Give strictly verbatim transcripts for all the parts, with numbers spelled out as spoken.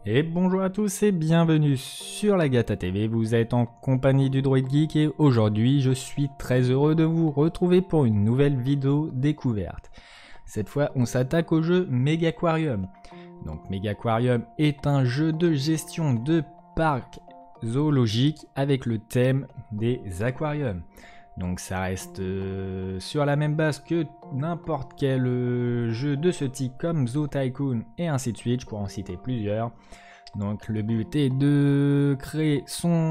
Et bonjour à tous et bienvenue sur la Gata T V, vous êtes en compagnie du Droid Geek et aujourd'hui je suis très heureux de vous retrouver pour une nouvelle vidéo découverte. Cette fois on s'attaque au jeu Megaquarium. Donc Megaquarium est un jeu de gestion de parc zoologique avec le thème des aquariums. Donc ça reste euh, sur la même base que n'importe quel euh, jeu de ce type comme Zoo Tycoon et ainsi de suite, je pourrais en citer plusieurs. Donc le but est de créer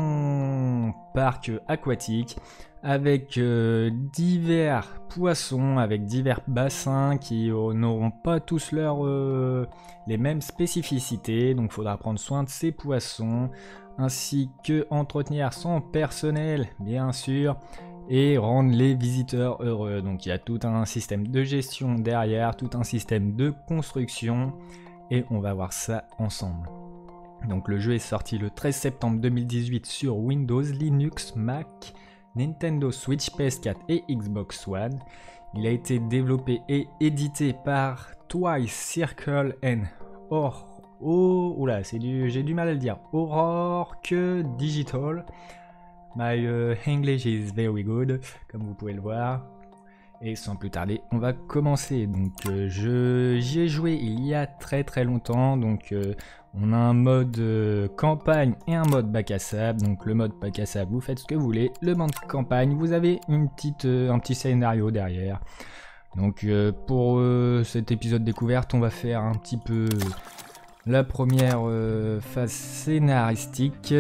son parc aquatique avec euh, divers poissons, avec divers bassins qui euh, n'auront pas tous leur, euh, les mêmes spécificités. Donc il faudra prendre soin de ces poissons ainsi que entretenir son personnel bien sûr. Et rendre les visiteurs heureux. Donc il y a tout un système de gestion derrière, tout un système de construction et on va voir ça ensemble. Donc le jeu est sorti le treize septembre deux mille dix-huit sur Windows, Linux, Mac, Nintendo Switch, P S quatre et Xbox One. Il a été développé et édité par Twice Circle and Or... Oh, oula, c'est du... j'ai du mal à le dire. Aurorque Digital. My uh, English is very good, comme vous pouvez le voir. Et sans plus tarder, on va commencer. Donc, euh, je j'y ai joué il y a très très longtemps. Donc, euh, on a un mode euh, campagne et un mode bac à sable. Donc, le mode bac à sable, vous faites ce que vous voulez. Le mode campagne, vous avez une petite, euh, un petit scénario derrière. Donc, euh, pour euh, cet épisode découverte, on va faire un petit peu la première euh, phase scénaristique.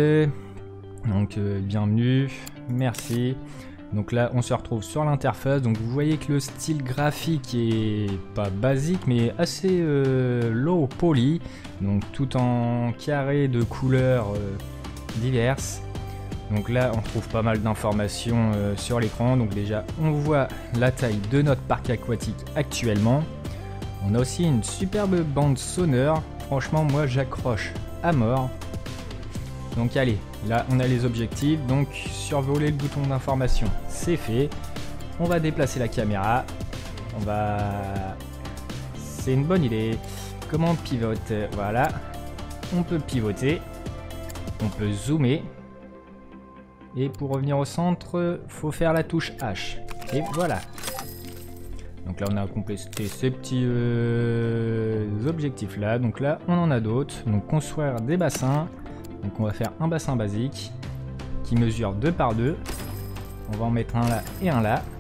Donc euh, bienvenue, merci. Donc là on se retrouve sur l'interface. Donc vous voyez que le style graphique est pas basique mais assez euh, low poly. Donc tout en carré de couleurs euh, diverses. Donc là on trouve pas mal d'informations euh, sur l'écran. Donc déjà on voit la taille de notre parc aquatique actuellement. On a aussi une superbe bande sonore. Franchement moi j'accroche à mort. Donc allez, là on a les objectifs, donc survoler le bouton d'information, c'est fait. On va déplacer la caméra, on va... C'est une bonne idée. Comment on pivote? Voilà, on peut pivoter, on peut zoomer. Et pour revenir au centre, faut faire la touche H. Et voilà. Donc là on a complété ces petits euh, objectifs là, donc là on en a d'autres. Donc construire des bassins. Donc on va faire un bassin basique qui mesure deux par deux. On va en mettre un là et un là.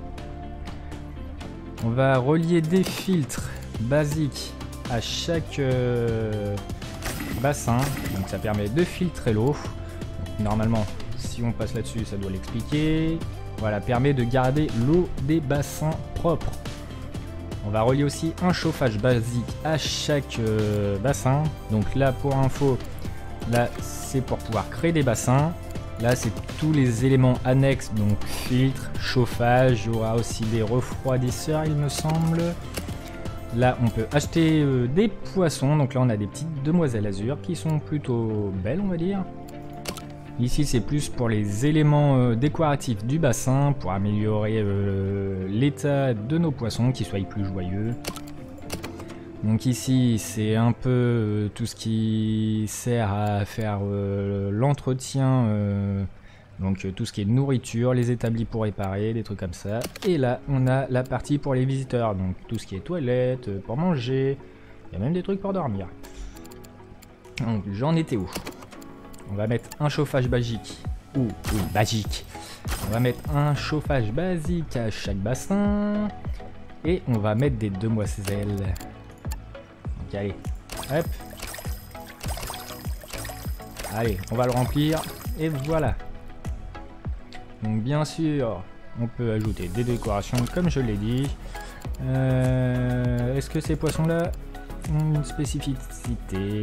On va relier des filtres basiques à chaque euh, bassin. Donc ça permet de filtrer l'eau. Normalement, si on passe là-dessus, ça doit l'expliquer. Voilà, permet de garder l'eau des bassins propres. On va relier aussi un chauffage basique à chaque euh, bassin. Donc là, pour info, là, c'est pour pouvoir créer des bassins. Là, c'est tous les éléments annexes, donc filtre, chauffage. Il y aura aussi des refroidisseurs, il me semble. Là, on peut acheter euh, des poissons. Donc là, on a des petites demoiselles azur qui sont plutôt belles, on va dire. Ici, c'est plus pour les éléments euh, décoratifs du bassin, pour améliorer euh, l'état de nos poissons, qu'ils soient plus joyeux. Donc ici c'est un peu euh, tout ce qui sert à faire euh, l'entretien, euh, donc euh, tout ce qui est nourriture, les établis pour réparer, des trucs comme ça. Et là on a la partie pour les visiteurs, donc tout ce qui est toilettes, euh, pour manger, il y a même des trucs pour dormir. Donc j'en étais où? On va mettre un chauffage basique, ou oui, basique. On va mettre un chauffage basique à chaque bassin, et on va mettre des demoiselles. Donc allez, hop. Allez, on va le remplir. Et voilà. Donc bien sûr, on peut ajouter des décorations comme je l'ai dit. Euh, Est-ce que ces poissons-là ont une spécificité?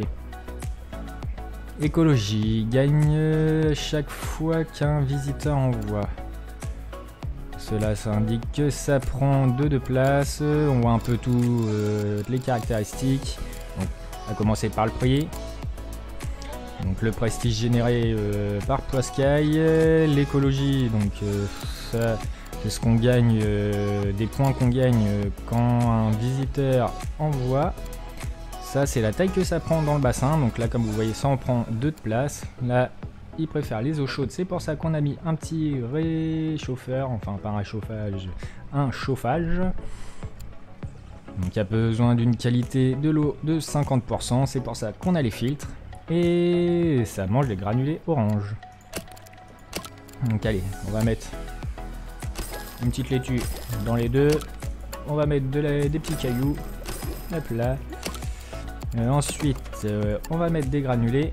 Écologie, gagne chaque fois qu'un visiteur envoie. Cela ça indique que ça prend deux de place. On voit un peu tout, euh, les caractéristiques. Donc, on va commencer par le prix. Donc le prestige généré euh, par Poiscaille. L'écologie, donc euh, ça c'est ce qu'on gagne, euh, des points qu'on gagne euh, quand un visiteur envoie. ça c'est la taille que ça prend dans le bassin. Donc là comme vous voyez ça en prend deux de place. Là il préfère les eaux chaudes, c'est pour ça qu'on a mis un petit réchauffeur, enfin pas un réchauffage, un chauffage. Donc il y a besoin d'une qualité de l'eau de cinquante pour cent, c'est pour ça qu'on a les filtres. Et ça mange les granulés orange. Donc allez, on va mettre une petite laitue dans les deux. On va mettre de la, des petits cailloux. Hop là. Euh, ensuite, euh, on va mettre des granulés.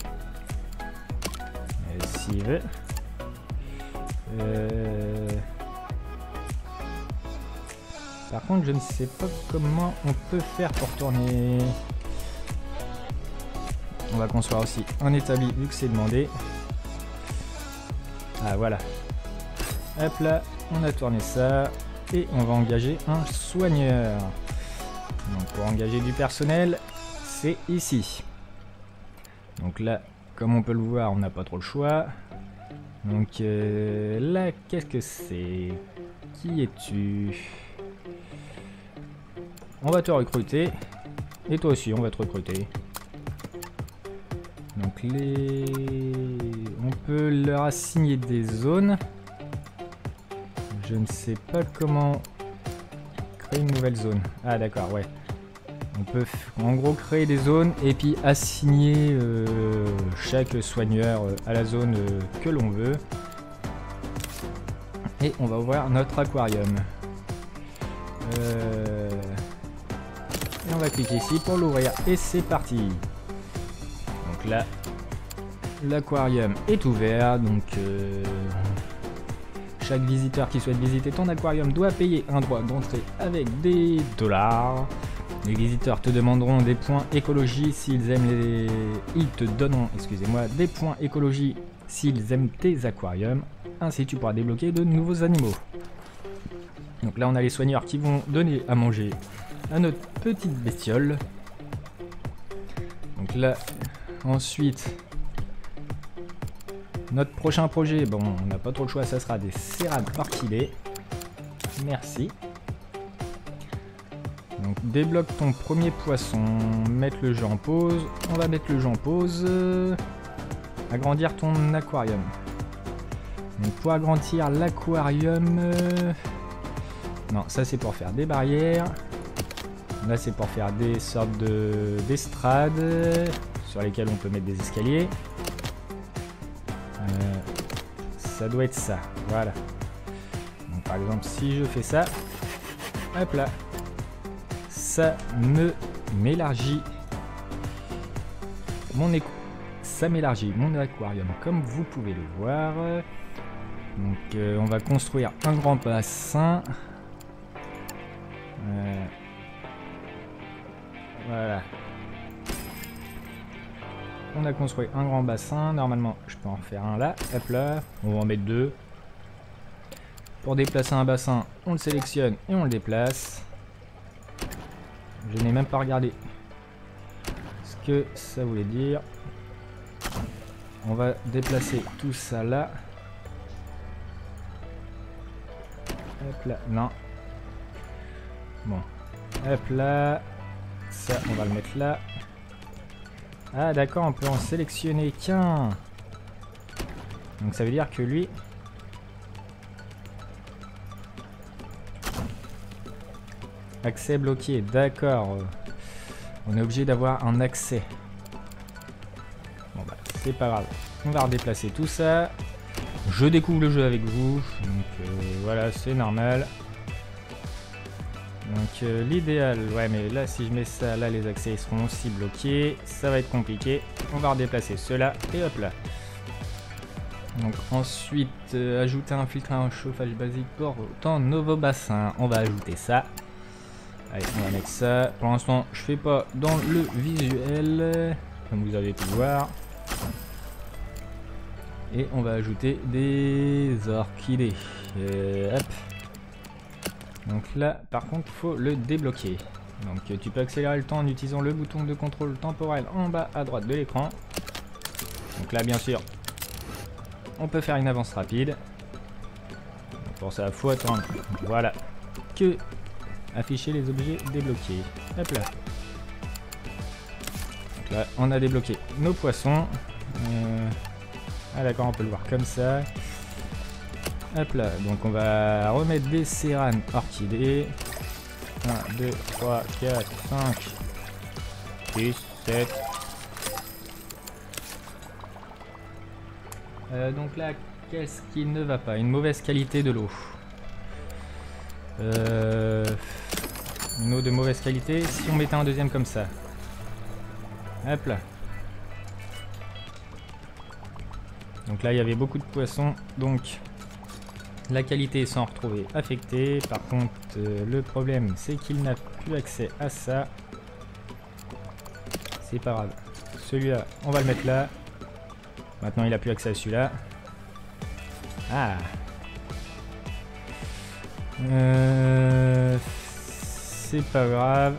Euh, S'il veut. Euh... Par contre, je ne sais pas comment on peut faire pour tourner. On va construire aussi un établi vu que c'est demandé. Ah voilà. Hop là, on a tourné ça. Et on va engager un soigneur. Donc pour engager du personnel, c'est ici. Donc là, comme on peut le voir, on n'a pas trop le choix. Donc euh, là, qu'est-ce que c'est? Qui es-tu? On va te recruter. Et toi aussi, on va te recruter. Donc les... on peut leur assigner des zones. Je ne sais pas comment créer une nouvelle zone. Ah d'accord, ouais. On peut en gros créer des zones et puis assigner euh, chaque soigneur à la zone euh, que l'on veut. Et on va ouvrir notre aquarium. Euh... Et on va cliquer ici pour l'ouvrir. Et c'est parti. Donc là, l'aquarium est ouvert. Donc euh, chaque visiteur qui souhaite visiter ton aquarium doit payer un droit d'entrée avec des dollars. Les visiteurs te demanderont des points écologie s'ils aiment les... Ils te donneront, excusez-moi, des points écologie s'ils aiment tes aquariums. Ainsi tu pourras débloquer de nouveaux animaux. Donc là on a les soigneurs qui vont donner à manger à notre petite bestiole. Donc là, ensuite, notre prochain projet, bon on n'a pas trop le choix, ça sera des cérades orchidées. Merci. Donc débloque ton premier poisson, mettre le jeu en pause. On va mettre le jeu en pause. Euh, agrandir ton aquarium. Donc pour agrandir l'aquarium... Euh, non, ça c'est pour faire des barrières. Là c'est pour faire des sortes de d'estrades sur lesquelles on peut mettre des escaliers. Euh, ça doit être ça, voilà. Donc par exemple si je fais ça, hop là. Ça me m'élargit mon éco ça m'élargit mon aquarium comme vous pouvez le voir. Donc euh, on va construire un grand bassin. Euh, voilà. On a construit un grand bassin. Normalement je peux en faire un là. Hop là. On va en mettre deux. Pour déplacer un bassin, on le sélectionne et on le déplace. Je n'ai même pas regardé ce que ça voulait dire. On va déplacer tout ça là. Hop là, non. Bon, hop là. Ça, on va le mettre là. Ah d'accord, on peut en sélectionner qu'un. Donc ça veut dire que lui... Accès bloqué, d'accord. On est obligé d'avoir un accès. Bon bah, c'est pas grave. On va redéplacer tout ça. Je découvre le jeu avec vous. Donc euh, voilà, c'est normal. Donc euh, l'idéal, ouais mais là si je mets ça, là les accès seront aussi bloqués. Ça va être compliqué. On va redéplacer cela et hop là. Donc ensuite, euh, ajouter un filtre à un chauffage basique pour ton nouveau bassin. On va ajouter ça. Allez, on va mettre ça. Pour l'instant, je fais pas dans le visuel, comme vous avez pu voir. Et on va ajouter des orchidées. Euh, hop. Donc là, par contre, il faut le débloquer. Donc tu peux accélérer le temps en utilisant le bouton de contrôle temporel en bas à droite de l'écran. Donc là, bien sûr, on peut faire une avance rapide. Donc pour ça, il faut attendre. Voilà. Que... afficher les objets débloqués. Hop là. là, on a débloqué nos poissons. Euh... Ah d'accord, on peut le voir comme ça. Hop là, donc on va remettre des Céranes orchidées. un, deux, trois, quatre, cinq, six, sept. Euh, donc là, qu'est-ce qui ne va pas? Une mauvaise qualité de l'eau. Euh, une eau de mauvaise qualité. Si on mettait un deuxième comme ça. Hop là. Donc là, il y avait beaucoup de poissons. Donc, la qualité s'en retrouvée affectée. Par contre, euh, le problème, c'est qu'il n'a plus accès à ça. C'est pas grave. Celui-là, on va le mettre là. Maintenant, il a plus accès à celui-là. Ah. Euh, c'est pas grave.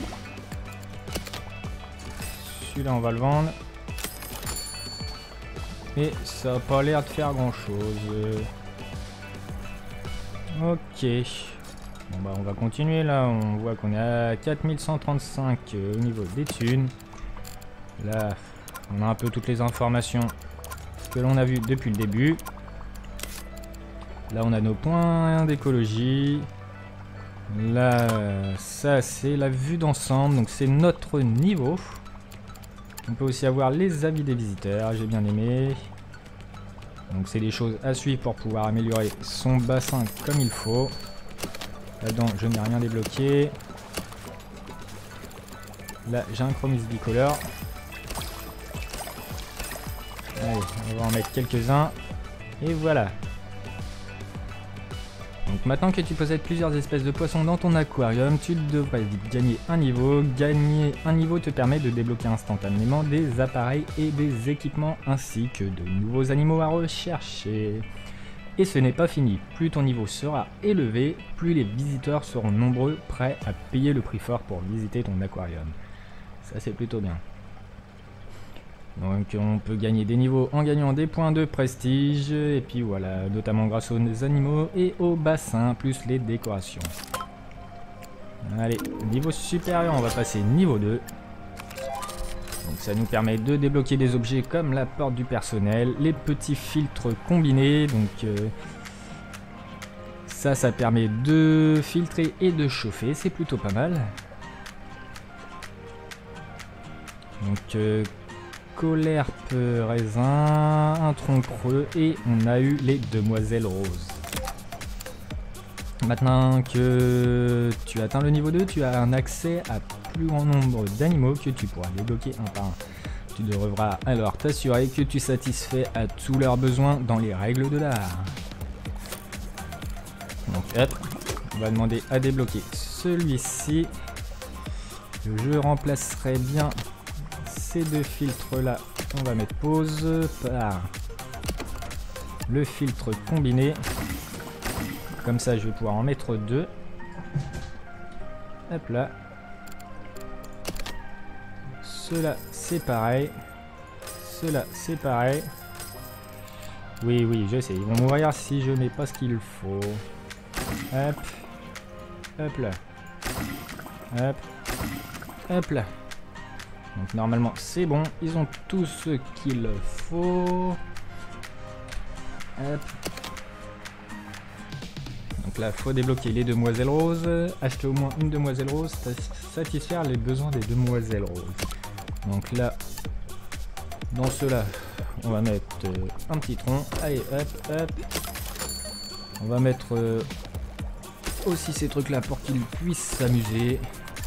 Celui-là, on va le vendre. Et ça n'a pas l'air de faire grand-chose. Ok. Bon bah on va continuer là. On voit qu'on est à quatre mille cent trente-cinq euh, au niveau des thunes. Là, on a un peu toutes les informations que l'on a vues depuis le début. Là, on a nos points d'écologie. Là, ça, c'est la vue d'ensemble. Donc, c'est notre niveau. On peut aussi avoir les avis des visiteurs. J'ai bien aimé. Donc, c'est des choses à suivre pour pouvoir améliorer son bassin comme il faut. Là-dedans, je n'ai rien débloqué. Là, j'ai un chromis bicolore. Allez, on va en mettre quelques-uns. Et voilà. Donc maintenant que tu possèdes plusieurs espèces de poissons dans ton aquarium, tu devrais vite gagner un niveau. Gagner un niveau te permet de débloquer instantanément des appareils et des équipements ainsi que de nouveaux animaux à rechercher. Et ce n'est pas fini, plus ton niveau sera élevé, plus les visiteurs seront nombreux, prêts à payer le prix fort pour visiter ton aquarium. Ça c'est plutôt bien. Donc on peut gagner des niveaux en gagnant des points de prestige, et puis voilà, notamment grâce aux animaux et aux bassins, plus les décorations. Allez, niveau supérieur, on va passer niveau deux. Donc ça nous permet de débloquer des objets comme la porte du personnel, les petits filtres combinés, donc euh, ça, ça permet de filtrer et de chauffer, c'est plutôt pas mal. Donc... Euh, Colerpe raisin, un tronc creux et on a eu les demoiselles roses. Maintenant que tu atteins le niveau deux, tu as un accès à plus grand nombre d'animaux que tu pourras débloquer un par un. Tu devras alors t'assurer que tu satisfais à tous leurs besoins dans les règles de l'art. Donc hop, on va demander à débloquer celui-ci. Je remplacerai bien ces deux filtres là, on va mettre pause par le filtre combiné. Comme ça, je vais pouvoir en mettre deux. Hop là. Cela, c'est pareil. Cela, c'est pareil. Oui, oui, je sais. Ils vont mourir si je mets pas ce qu'il faut. Hop. Hop là. Hop. Hop là. Donc normalement c'est bon, ils ont tout ce qu'il faut. Hop. Donc là, faut débloquer les demoiselles roses, acheter au moins une demoiselle rose, satisfaire les besoins des demoiselles roses. Donc là, dans ceux-là, on va mettre euh, un petit tronc. Allez, hop, hop. On va mettre euh, aussi ces trucs-là pour qu'ils puissent s'amuser.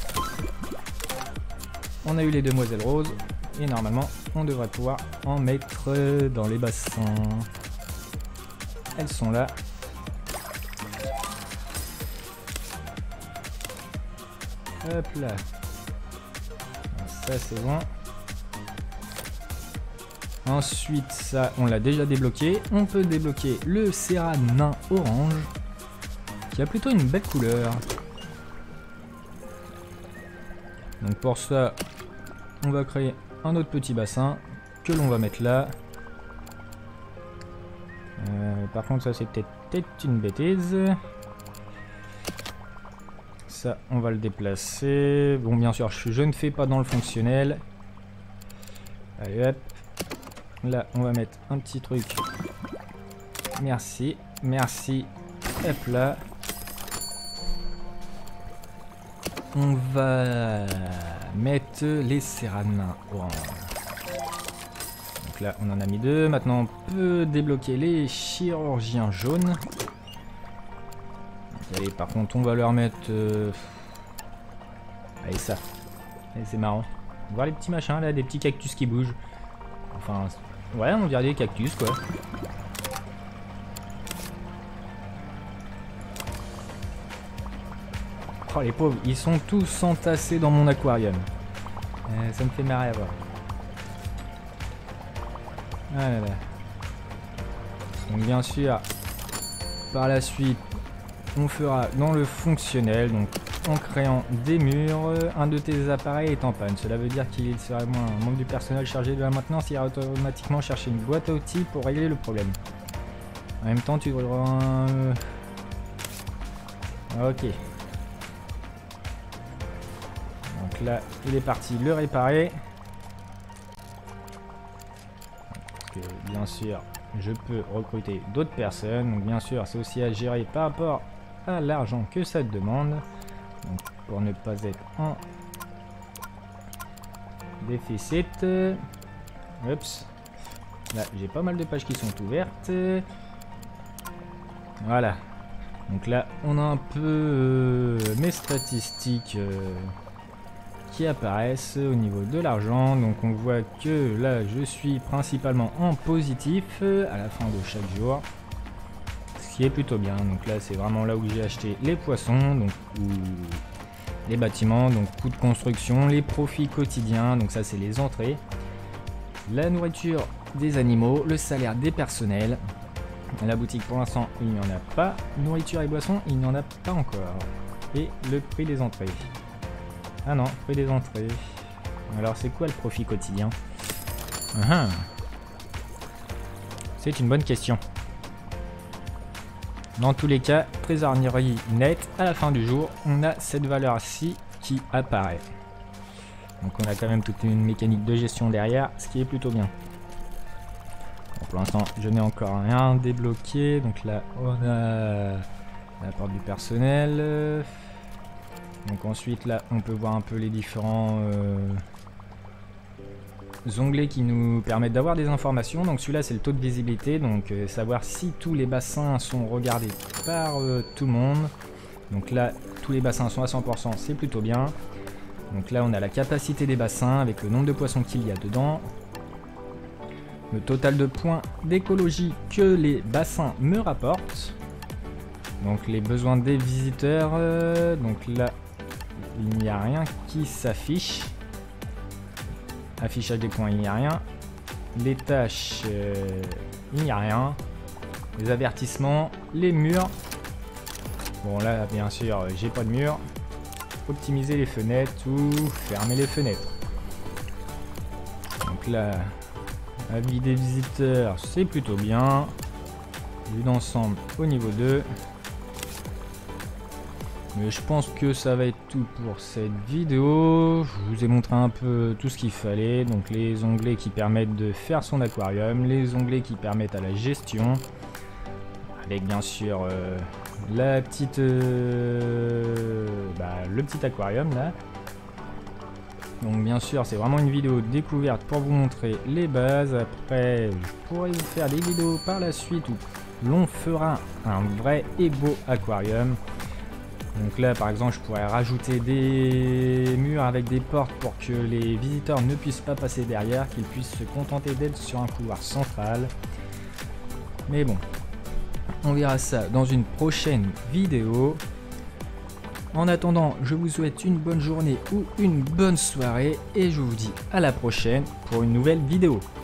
On a eu les demoiselles roses et normalement on devrait pouvoir en mettre dans les bassins. Elles sont là. Hop là. Ça c'est bon. Ensuite ça on l'a déjà débloqué. On peut débloquer le Cérane nain orange qui a plutôt une belle couleur. Donc pour ça, on va créer un autre petit bassin que l'on va mettre là. Euh, par contre, ça c'est peut-être peut-être une bêtise. Ça, on va le déplacer. Bon, bien sûr, je, je ne fais pas dans le fonctionnel. Allez hop. Là, on va mettre un petit truc. Merci, merci. Hop là. On va mettre les serranes orange. Donc là, on en a mis deux. Maintenant, on peut débloquer les chirurgiens jaunes. Allez, par contre, on va leur mettre... Euh... Allez, ça. Allez, c'est marrant. Voir les petits machins, là, des petits cactus qui bougent. Enfin, ouais, on dirait des cactus, quoi. Oh, les pauvres, ils sont tous entassés dans mon aquarium. Euh, ça me fait marrer à voir. Ah là là. Donc, bien sûr, par la suite, on fera dans le fonctionnel, donc en créant des murs. Un de tes appareils est en panne. Cela veut dire qu'il sera moins un membre du personnel chargé de la maintenance ira automatiquement chercher une boîte à outils pour régler le problème. En même temps, tu devras... Euh... Ok. Donc là, il est parti le réparer. Parce que, bien sûr, je peux recruter d'autres personnes. Donc bien sûr, c'est aussi à gérer par rapport à l'argent que ça te demande. Donc, pour ne pas être en déficit. Oups. Là, j'ai pas mal de pages qui sont ouvertes. Voilà. Donc là, on a un peu euh, mes statistiques euh, qui apparaissent au niveau de l'argent. Donc on voit que là, je suis principalement en positif euh, à la fin de chaque jour. Ce qui est plutôt bien. Donc là, c'est vraiment là où j'ai acheté les poissons, donc ou les bâtiments, donc coût de construction, les profits quotidiens, donc ça c'est les entrées, la nourriture des animaux, le salaire des personnels. La boutique pour l'instant il n'y en a pas, nourriture et boissons il n'y en a pas encore, et le prix des entrées. Ah non, prix des entrées. Alors c'est quoi le profit quotidien? uh-huh. C'est une bonne question. Dans tous les cas, trésorerie nette, à la fin du jour, on a cette valeur-ci qui apparaît. Donc on a quand même toute une mécanique de gestion derrière, ce qui est plutôt bien. Bon, pour l'instant, je n'ai encore rien débloqué. Donc là, on a la porte du personnel. Donc ensuite, là, on peut voir un peu les différents... Euh, onglets qui nous permettent d'avoir des informations. Donc celui-là c'est le taux de visibilité, donc euh, savoir si tous les bassins sont regardés par euh, tout le monde. Donc là tous les bassins sont à cent pour cent, c'est plutôt bien. Donc là on a la capacité des bassins avec le nombre de poissons qu'il y a dedans, le total de points d'écologie que les bassins me rapportent, donc les besoins des visiteurs. Euh, donc là il n'y a rien qui s'affiche. Affichage des points, il n'y a rien. Les tâches, euh, il n'y a rien. Les avertissements, les murs. Bon là, bien sûr, j'ai pas de mur. Optimiser les fenêtres ou fermer les fenêtres. Donc là, avis des visiteurs, c'est plutôt bien. Vue d'ensemble au niveau deux. Mais je pense que ça va être tout pour cette vidéo. Je vous ai montré un peu tout ce qu'il fallait. Donc les onglets qui permettent de faire son aquarium, les onglets qui permettent à la gestion, avec bien sûr euh, la petite, euh, bah, le petit aquarium là. Donc bien sûr c'est vraiment une vidéo découverte pour vous montrer les bases. Après je pourrais vous faire des vidéos par la suite où l'on fera un vrai et beau aquarium. Donc là par exemple je pourrais rajouter des murs avec des portes pour que les visiteurs ne puissent pas passer derrière, qu'ils puissent se contenter d'être sur un couloir central. Mais bon, on verra ça dans une prochaine vidéo. En attendant, je vous souhaite une bonne journée ou une bonne soirée et je vous dis à la prochaine pour une nouvelle vidéo.